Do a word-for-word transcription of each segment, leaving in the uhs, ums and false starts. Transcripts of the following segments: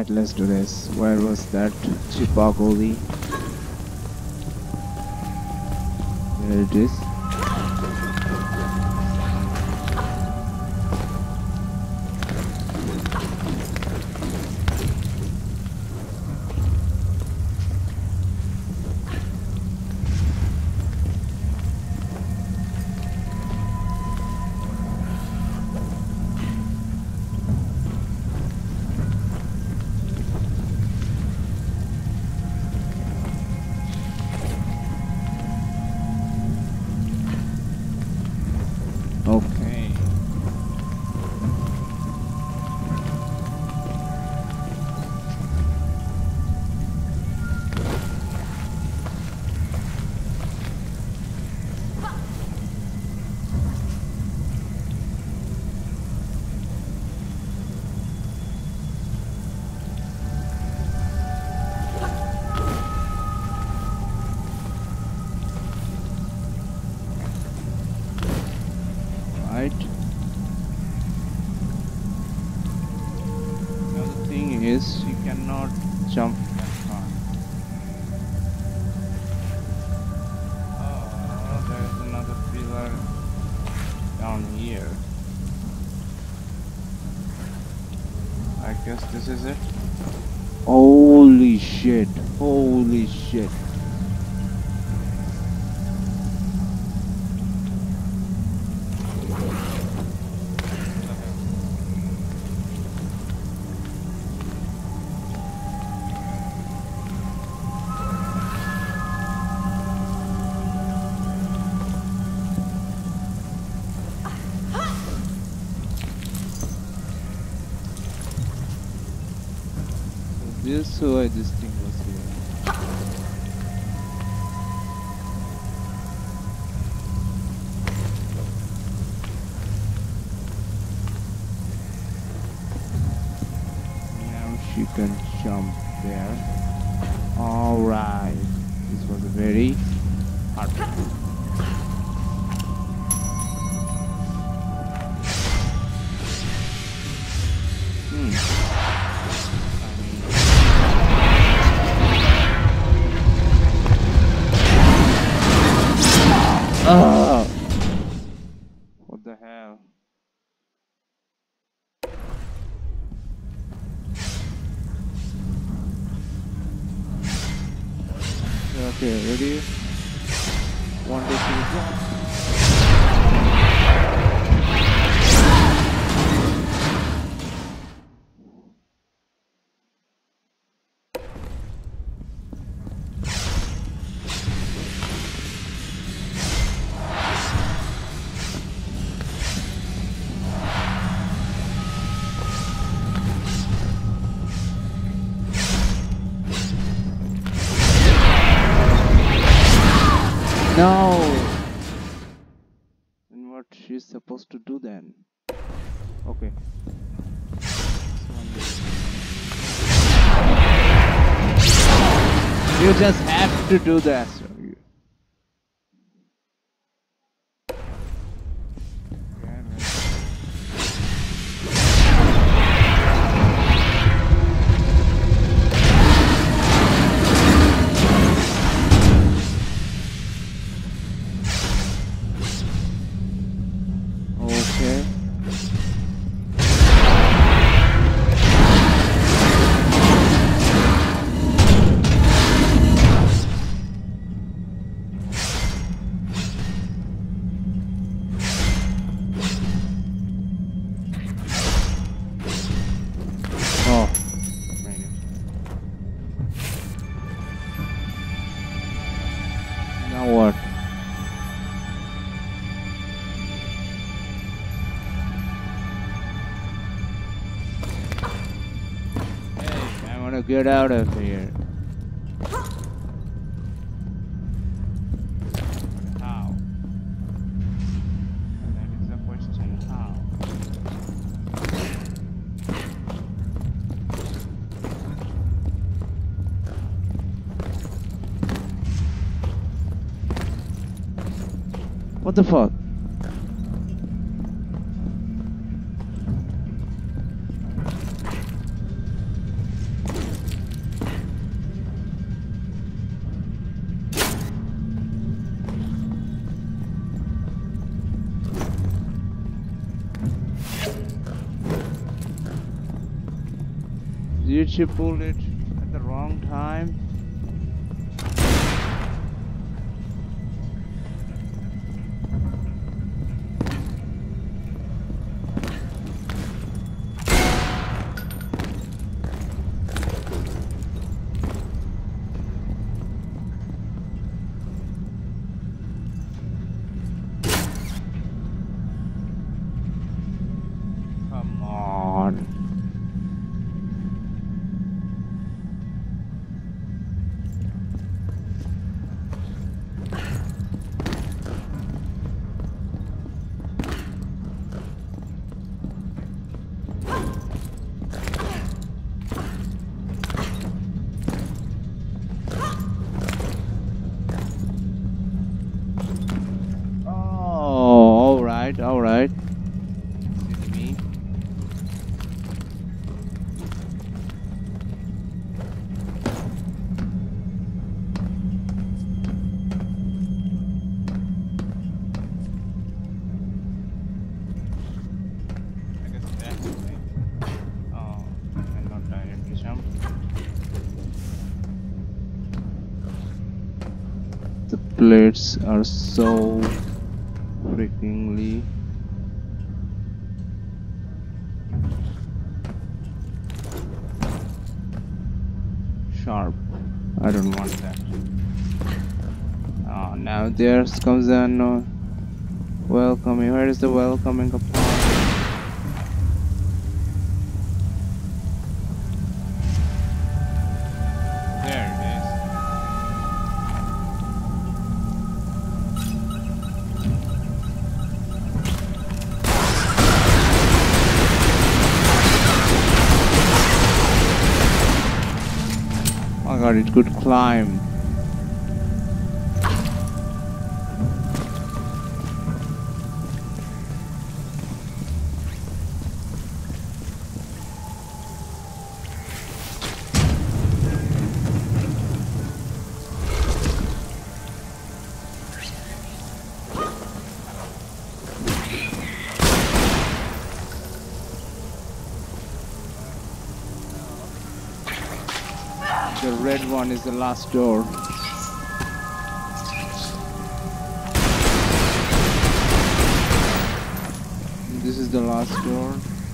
Alright, let's do this. Where was that Chipagoli? There it is. Okay. Right. Now the thing is, you cannot jump that far. Oh, there is another pillar down here. I guess this is it. Holy shit! Holy shit! This is why this thing was here. Now she can jump there. Alright. This was a very hard one. Hmm. Oh, what the hell? Okay, ready? One, two, three, go. No! And what she's supposed to do then? Okay. You just have to do that. Okay. Oh. Now what? Hey, I want to get out of here. How? That is the question. How? What the fuck? Did you pull it at the wrong time? Come on. Oh, all right, all right. Excuse me. I guess that's right. Oh, I'm not directly jump. The plates are so freakingly sharp. I don't want that. Oh, now there comes the no welcoming. Where is the welcoming upon? There it is. Oh my god, it could climb. The red one is the last door. This is the last door.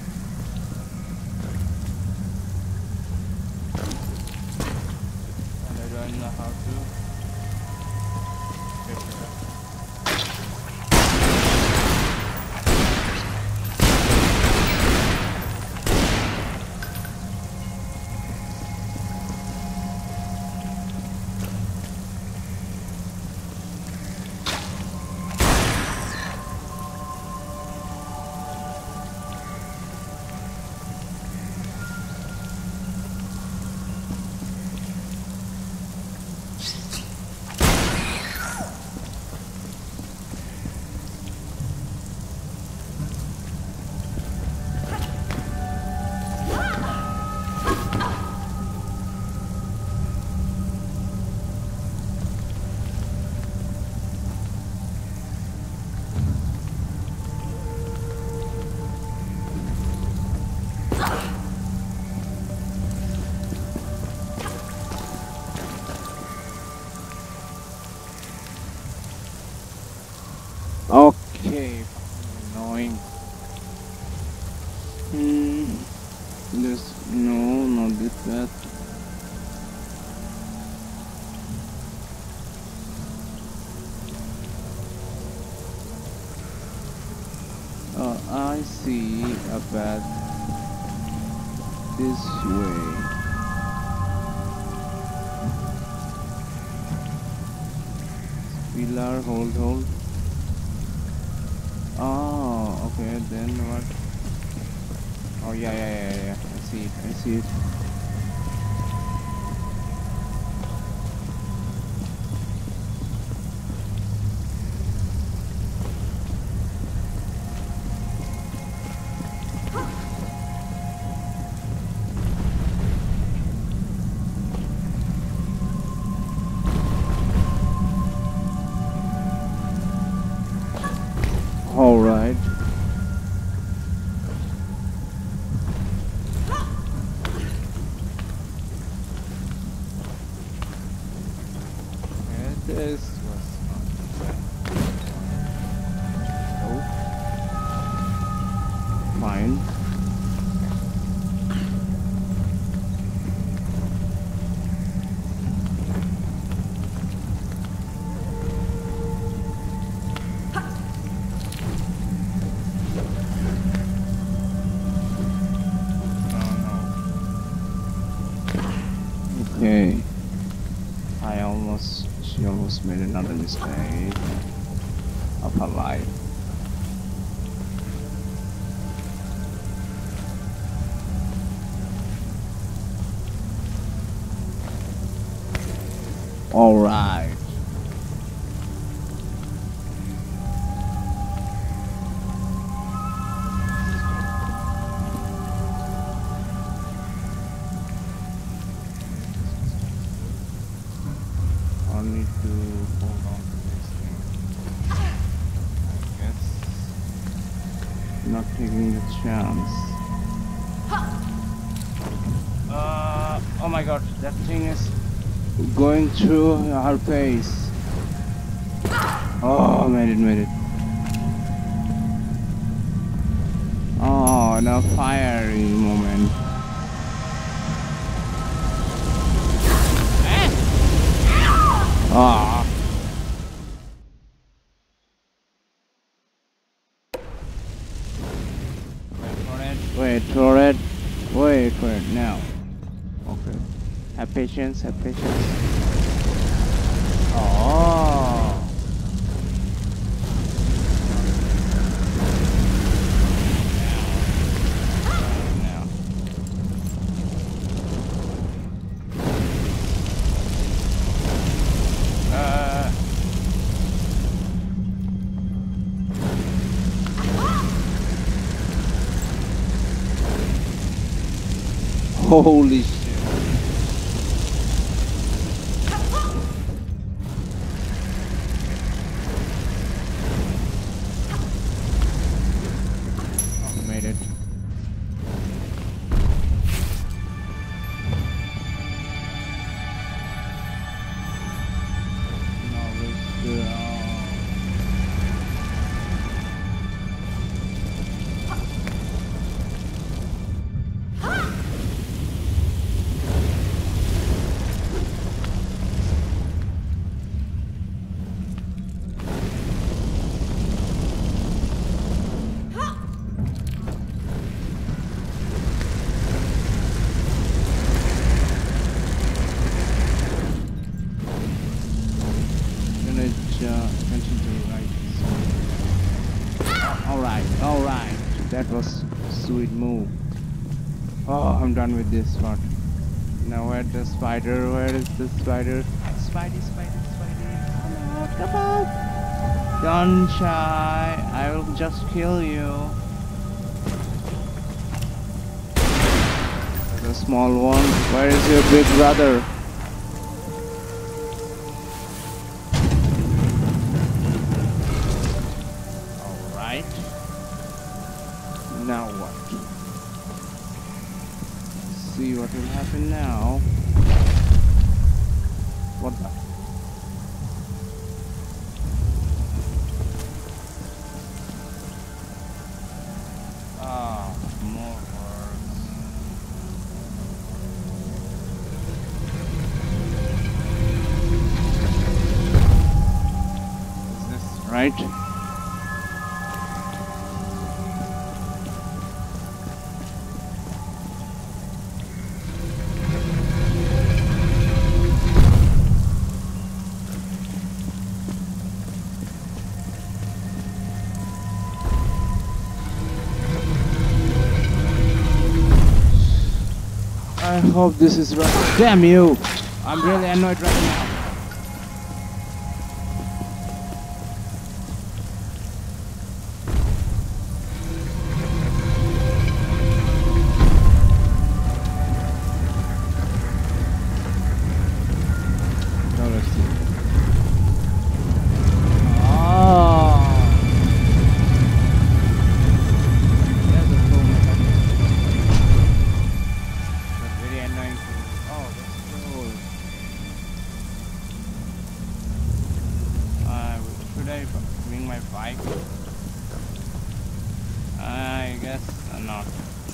And I don't know how to get it up. Okay, annoying. Hmm. This no, not this that. Uh, I see a path this way. Pillar, hold, hold. Oh, okay, then what? Oh, yeah, yeah, yeah, yeah. I see it, I see it. All right. This was not bad. Oh. Fine. Okay. I almost, she almost made another mistake of her life. All right. I need to hold on to this thing. I guess. Not taking the chance. Uh, oh my god, that thing is going through her face. Oh, made it, made it. Oh, no fiery moment. Ah. Wait for it. Wait for it. Wait for it now. Okay. Have patience. Have patience. Oh. Now. Uh. Holy shit. Oh, made it. Now let's go. Alright, that was a sweet move. Oh, I'm done with this part. Now where's the spider? Where is the spider? Spidey, Spidey, Spidey. Come on, come on. Don't shy. I will just kill you. The small one. Where is your big brother? Now what? See what will happen now. What the? Ah, more words. Is this right? I hope this is right. Damn you! I'm really annoyed right now. Now let's see. Oh! There's a full mechanism. That's very annoying. Oh, that's cool. bike? I guess not.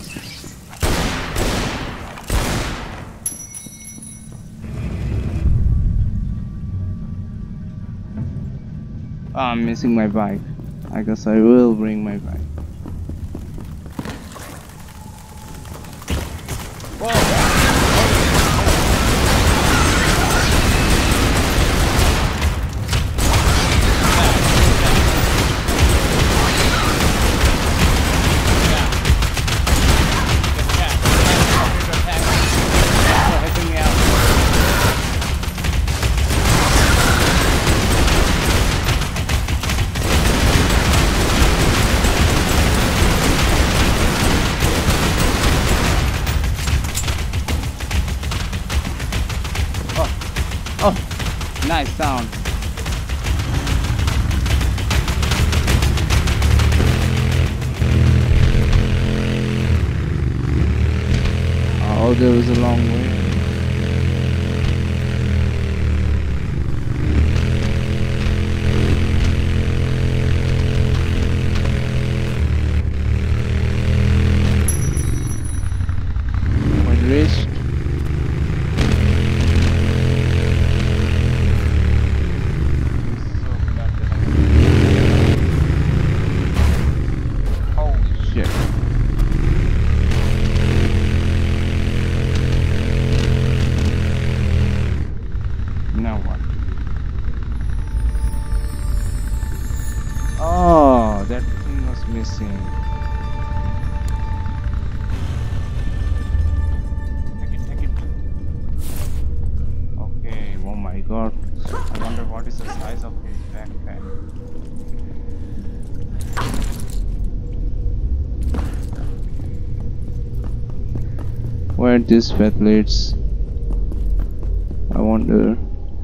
Oh, I'm missing my bike. I guess I will bring my bike. Oh, nice sound. Oh, there was a long way. When reached. Now what? Oh, that thing was missing. Take it, take it. Okay, oh my god. I wonder what is the size of his backpack. Where these pathletes? I wonder.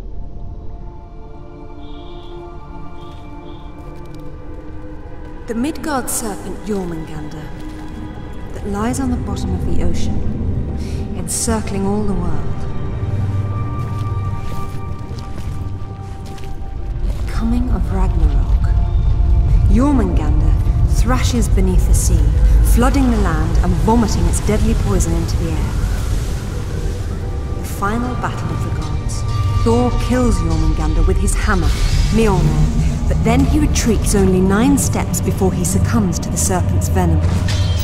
The Midgard serpent Jormungandr, that lies on the bottom of the ocean, encircling all the world. Coming of Ragnarok, Jormungandr thrashes beneath the sea, flooding the land and vomiting its deadly poison into the air. The final battle of the gods, Thor kills Jormungandr with his hammer, Mjolnir, but then he retreats only nine steps before he succumbs to the serpent's venom.